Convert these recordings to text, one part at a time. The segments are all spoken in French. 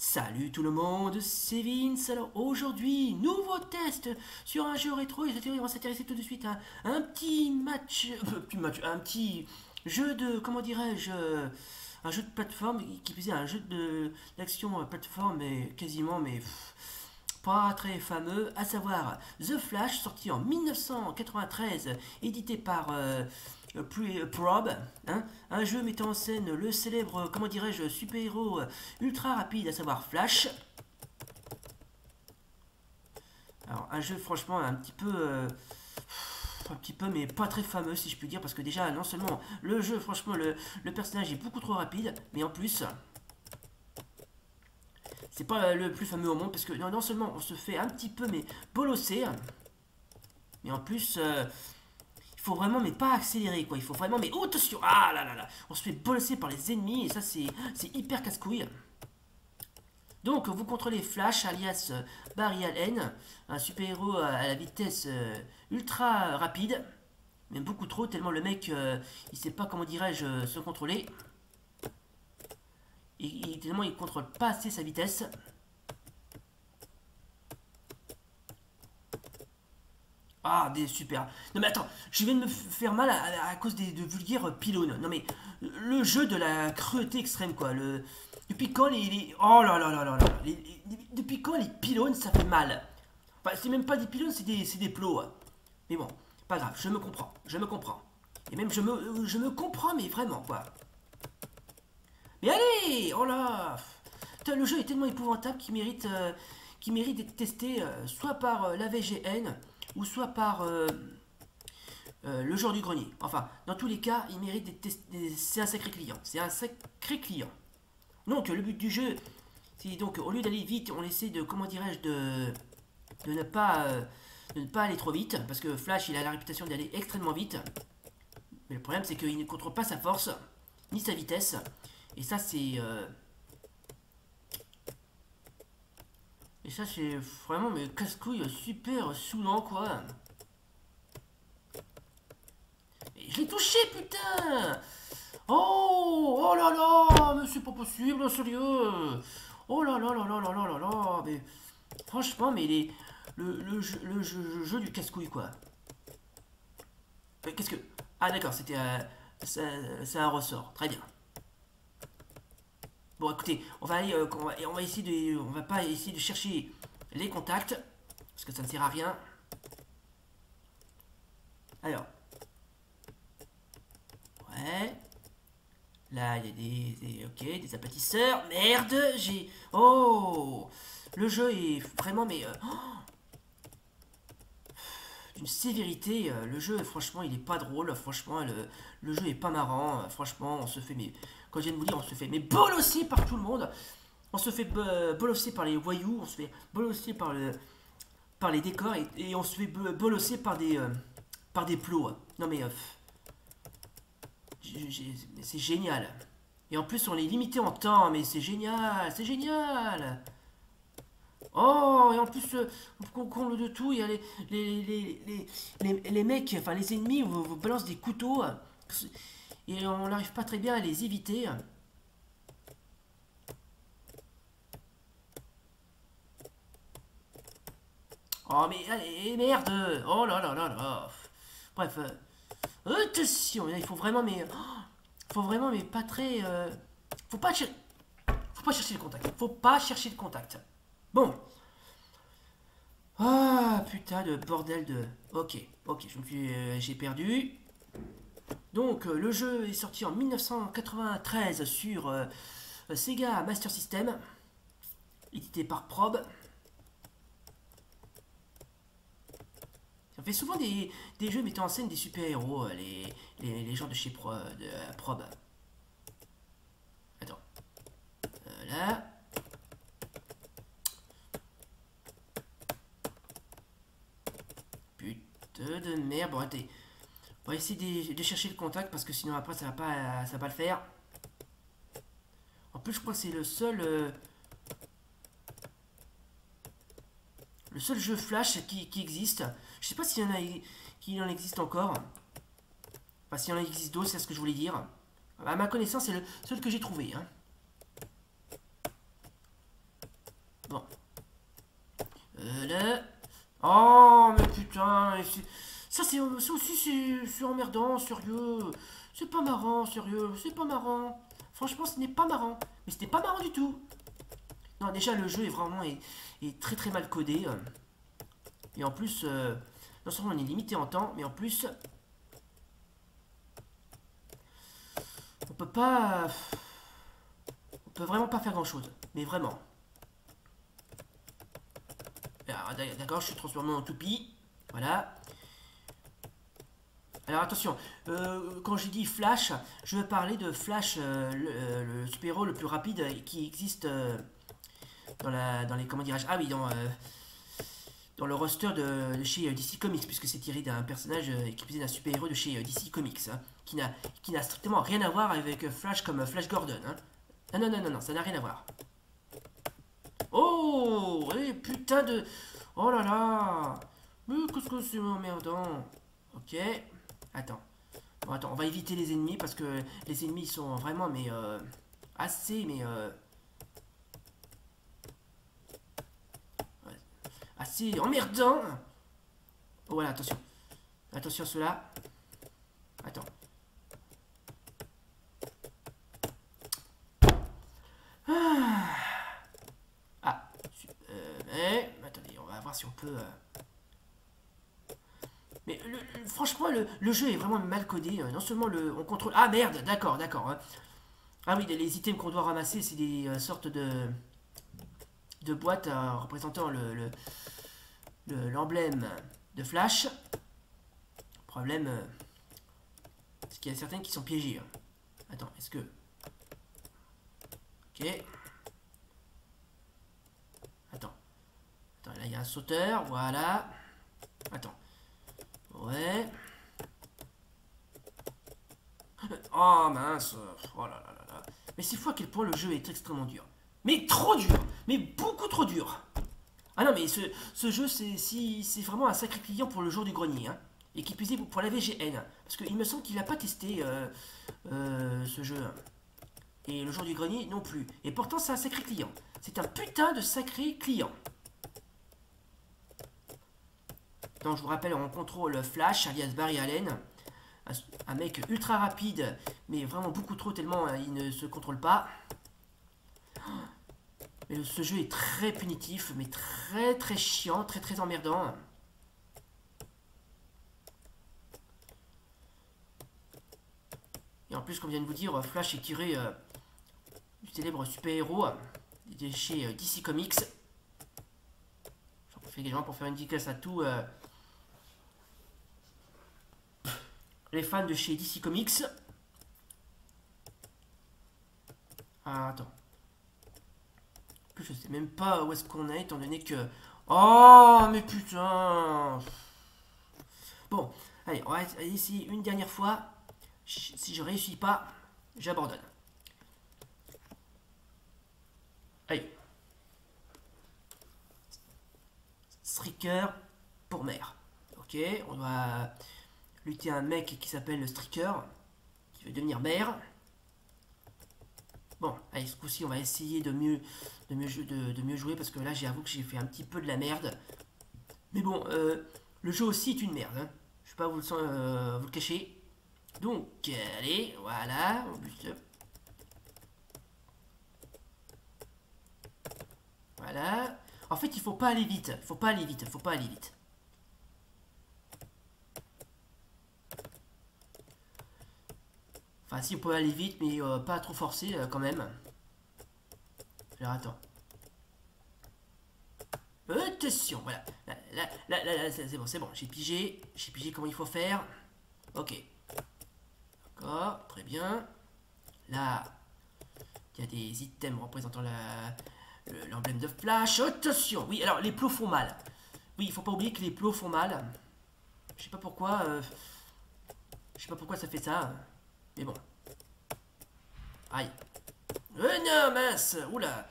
Salut tout le monde, c'est Vince. Alors aujourd'hui, nouveau test sur un jeu rétro et on va s'intéresser tout de suite à un petit un petit jeu de, comment dirais-je, un jeu de plateforme qui faisait un jeu d'action plateforme mais quasiment pas très fameux, à savoir The Flash, sorti en 1993, édité par Probe, hein, un jeu mettant en scène le célèbre, comment dirais-je, super-héros ultra rapide, à savoir Flash. Alors un jeu franchement un petit peu mais pas très fameux si je puis dire, parce que déjà non seulement le jeu, franchement le personnage est beaucoup trop rapide, mais en plus c'est pas le plus fameux au monde, parce que non seulement on se fait un petit peu mais bolosser, mais en plus il faut vraiment mais pas accélérer quoi, il faut vraiment mais oh, attention, ah là là là, on se fait bolosser par les ennemis et ça c'est hyper casse-couille. Donc vous contrôlez Flash alias Barry Allen, un super-héros à la vitesse ultra rapide, même beaucoup trop tellement le mec il sait pas comment dirais-je se contrôler. Tellement il contrôle pas assez sa vitesse. Ah, des super. Non mais attends, je viens de me faire mal à cause de vulgaires pylônes. Non mais, le jeu de la cruauté extrême quoi. Depuis quand oh là là là là là. Depuis quand les pylônes ça fait mal. Enfin, c'est même pas des pylônes, c'est des plots. Mais bon, pas grave, je me comprends, je me comprends. Et même je me comprends mais vraiment quoi. Mais allez, oh là. Putain, le jeu est tellement épouvantable qu'il mérite d'être testé soit par la VGN ou soit par le jour du grenier. Enfin, dans tous les cas, il mérite d'être testé. C'est un sacré client. C'est un sacré client. Donc, le but du jeu, c'est donc au lieu d'aller vite, on essaie de, comment dirais-je, de ne pas aller trop vite, parce que Flash, il a la réputation d'aller extrêmement vite. Mais le problème, c'est qu'il ne contrôle pas sa force ni sa vitesse. Et ça, c'est vraiment mais casse-couille super saoulant quoi. Et je l'ai touché putain. Oh là là, mais c'est pas possible, sérieux. Oh là là là là là là là là, mais franchement, mais le jeu du casse-couille quoi. Mais qu'est-ce que... Ah d'accord, c'est un ressort, très bien. Bon, écoutez, on va essayer on va pas essayer de chercher les contacts parce que ça ne sert à rien. Alors, ouais, là il y a ok, des aplatisseurs. Merde, oh, le jeu est vraiment d'une sévérité. Le jeu, franchement, il est pas drôle. Franchement, le jeu est pas marrant. Franchement, on se fait quand je viens de vous dire, on se fait bolosser par tout le monde. On se fait bolosser par les voyous, on se fait bolosser par les décors et on se fait bolosser par des plots. Non mais c'est génial. Et en plus on est limité en temps, mais c'est génial, c'est génial. Oh, et en plus, comble de tout, il y a les mecs, enfin les ennemis, vous balance des couteaux et on n'arrive pas très bien à les éviter. Oh mais allez, merde. Oh là là là là. Bref, attention, il faut vraiment mais pas très faut pas faut pas chercher le contact. Faut pas chercher le contact. Bon. Ah putain de bordel de. OK, OK, j'ai perdu. Donc le jeu est sorti en 1993 sur Sega Master System, édité par Probe. On fait souvent des jeux mettant en scène des super-héros, les gens de chez Probe. Attends. Là. Putain de merde. Bon, attendez. On va essayer de chercher le contact parce que sinon après ça va pas le faire. En plus, je crois que c'est le seul jeu Flash qui existe. Je sais pas qu'il en existe encore. Enfin, s'il en existe d'autres, c'est ce que je voulais dire. À ma connaissance, c'est le seul que j'ai trouvé. Hein. Bon. Là. Oh, mais putain. Ça, c'est aussi, c'est emmerdant, sérieux. C'est pas marrant, sérieux. C'est pas marrant. Franchement, ce n'est pas marrant. Mais c'était pas marrant du tout. Non, déjà, le jeu est vraiment est très très mal codé. Et en plus, non seulement on est limité en temps, mais en plus, on peut pas... On peut vraiment pas faire grand chose. Mais vraiment. D'accord, je suis transformé en toupie. Voilà. Alors attention, quand j'ai dit Flash, je veux parler de Flash, le super-héros le plus rapide qui existe dans les... Comment dirais-je? Ah oui, dans le roster de chez DC Comics, puisque c'est tiré d'un personnage qui faisait d'un super-héros de chez DC Comics, hein, qui n'a strictement rien à voir avec Flash comme Flash Gordon. Hein. Non, non, non, non, non, ça n'a rien à voir. Oh, putain de... Oh là là. Mais qu'est-ce que c'est emmerdant. Ok. Attends. Bon, attends, on va éviter les ennemis parce que les ennemis sont vraiment, mais... assez, mais... assez emmerdant. Oh, voilà, attention. Attention à cela. Attends. Ah. Attendez, on va voir si on peut... Mais franchement, le jeu est vraiment mal codé. Non seulement on contrôle... Ah merde, d'accord, d'accord. Hein. Ah oui, les items qu'on doit ramasser, c'est des sortes de boîtes représentant l'emblème de Flash. Problème, c'est qu'il y a certaines qui sont piégées. Hein. Attends, est-ce que... Ok. Attends. Attends, là il y a un sauteur, voilà. Attends. Ouais. Oh mince. Oh là là là là. Mais c'est fou à quel point le jeu est extrêmement dur. Mais trop dur. Mais beaucoup trop dur. Ah non mais ce jeu c'est vraiment un sacré client pour le jour du grenier. Hein. Et qui plus est pour la VGN. Parce qu'il me semble qu'il n'a pas testé ce jeu. Et le jour du grenier non plus. Et pourtant c'est un sacré client. C'est un putain de sacré client. Donc je vous rappelle, on contrôle Flash, alias Barry Allen. Un mec ultra rapide, mais vraiment beaucoup trop tellement il ne se contrôle pas. Mais ce jeu est très punitif, mais très très chiant, très très emmerdant. Et en plus, comme je viens de vous dire, Flash est tiré du célèbre super-héros de chez DC Comics. J'en profite également pour faire une dédicace à tous les fans de chez DC Comics. Ah, attends. En plus, je sais même pas où est-ce qu'on est, étant donné que... Oh, mais putain. Bon, allez, on va essayer une dernière fois. Si je réussis pas, j'abandonne. Allez. Striker pour mer. Ok, on doit lutter un mec qui s'appelle Striker, qui veut devenir maire. Bon, allez, ce coup-ci, on va essayer de mieux jouer, parce que là, j'avoue que j'ai fait un petit peu de la merde. Mais bon, le jeu aussi est une merde. Hein. Je ne vais pas vous le cacher. Donc, allez, voilà. Voilà. En fait, il faut pas aller vite. Il faut pas aller vite. Il faut pas aller vite. Enfin, si, on peut aller vite, mais pas trop forcer quand même. Alors, attends. Attention, voilà. Là, c'est bon, c'est bon. J'ai pigé comment il faut faire. Ok. D'accord, très bien. Là, il y a des items représentant l'emblème de Flash. Attention. Oui, alors, les plots font mal. Oui, il faut pas oublier que les plots font mal. Je sais pas pourquoi. Je sais pas pourquoi ça fait ça. Mais bon. Aïe. Non, mince. Oula.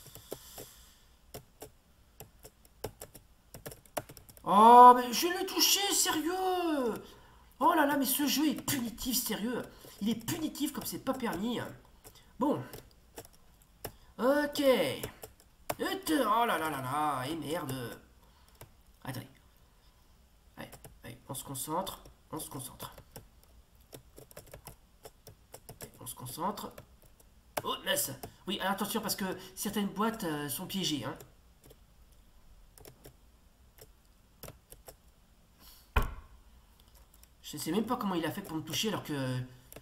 Oh, mais je l'ai touché, sérieux. Oh là là, mais ce jeu est punitif, sérieux. Il est punitif comme c'est pas permis. Bon. Ok. Oh là là là là. Et merde. Attendez. Allez, allez, on se concentre. On se concentre. Allez, on se concentre. Oh, mince. Oui, alors attention parce que certaines boîtes sont piégées. Hein. Je ne sais même pas comment il a fait pour me toucher alors que...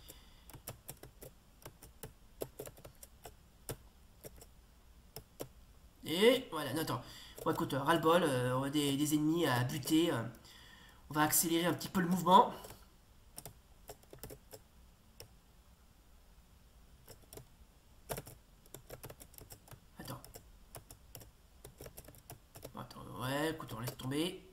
Et voilà, non, attends. Bon, écoute, ras-le-bol, on a des ennemis à buter. On va accélérer un petit peu le mouvement. Attends. Attends, ouais, écoute, on laisse tomber.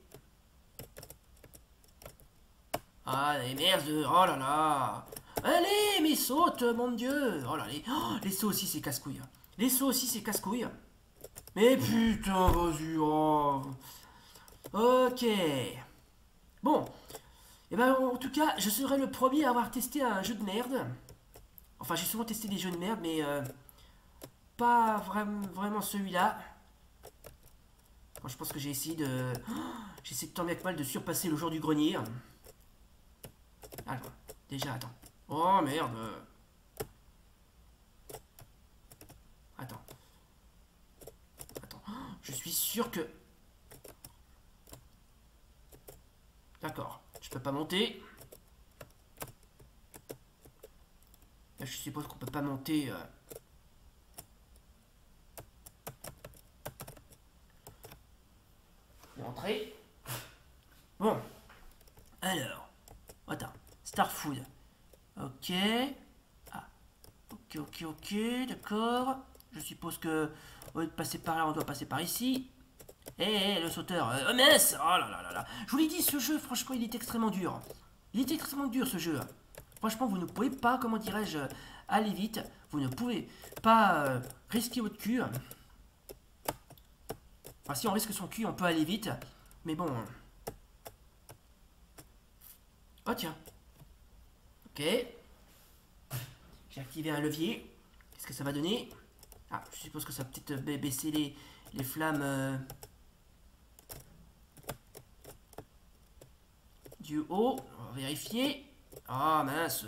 Ah, les merdes, oh là là. Allez, mais saute, mon dieu. Oh là, les sauts aussi, c'est casse-couille. Les sauts aussi, c'est casse-couille. Mais putain, vas-y, oh. Ok. Bon. Et ben, en tout cas, je serai le premier à avoir testé un jeu de merde. Enfin, j'ai souvent testé des jeux de merde, mais pas vraiment celui-là. Bon, je pense que j'ai essayé de... J'ai essayé de tant bien que mal de surpasser le jour du grenier. Attends, déjà, attends. Oh, merde. Attends. Attends. Je suis sûr que... D'accord. Je peux pas monter. Là, je suppose qu'on peut pas monter... Rentrer. Bon. Alors. Attends. Starfood. Ok. Ah. Ok, d'accord. Je suppose que au lieu de passer par là, on doit passer par ici. Eh, le sauteur. Oh mince. Oh là là là là. Je vous l'ai dit, ce jeu, franchement, il est extrêmement dur. Il est extrêmement dur, ce jeu. Franchement, vous ne pouvez pas, comment dirais-je, aller vite. Vous ne pouvez pas risquer votre cul. Enfin, si on risque son cul, on peut aller vite. Mais bon. Oh tiens. Ok. J'ai activé un levier. Qu'est-ce que ça va donner? Ah, je suppose que ça va peut-être baisser les flammes du haut. On va vérifier. Ah mince.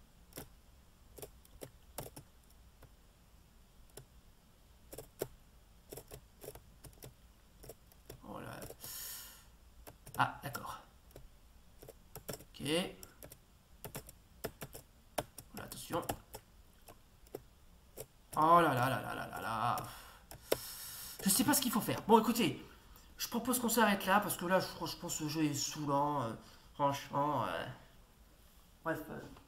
Oh là. Ah, d'accord. Ok. Voilà, attention. Oh là là là là là là là. Je sais pas ce qu'il faut faire. Bon, écoutez, je propose qu'on s'arrête là parce que là, franchement, ce jeu est saoulant. Franchement. Bref.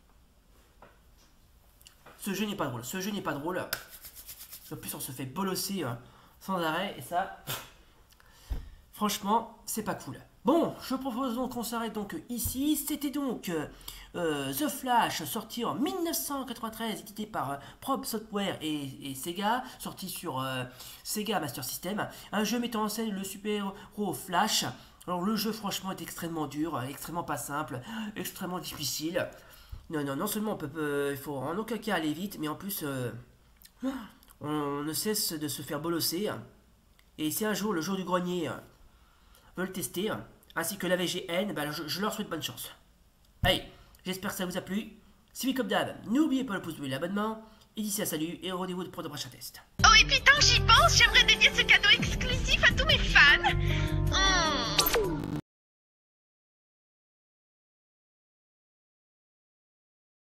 Ce jeu n'est pas drôle. Ce jeu n'est pas drôle. En plus, on se fait bolosser sans arrêt. Et ça, franchement, c'est pas cool. Bon, je propose donc qu'on s'arrête donc ici. C'était donc The Flash, sorti en 1993, édité par Probe Software et Sega, sorti sur Sega Master System. Un jeu mettant en scène le super-héros Flash. Alors le jeu franchement est extrêmement dur, extrêmement pas simple, extrêmement difficile. Non seulement il faut en aucun cas aller vite, mais en plus on ne cesse de se faire bolosser. Et si un jour le jour du grenier veut le tester, ainsi que la VGN, bah, je leur souhaite bonne chance. Allez, j'espère que ça vous a plu. Si oui, comme d'hab, n'oubliez pas le pouce bleu et l'abonnement. Et d'ici là, salut et au rendez-vous pour de prochains tests. Oh, et puis tant que j'y pense, j'aimerais dédier ce cadeau exclusif à tous mes fans.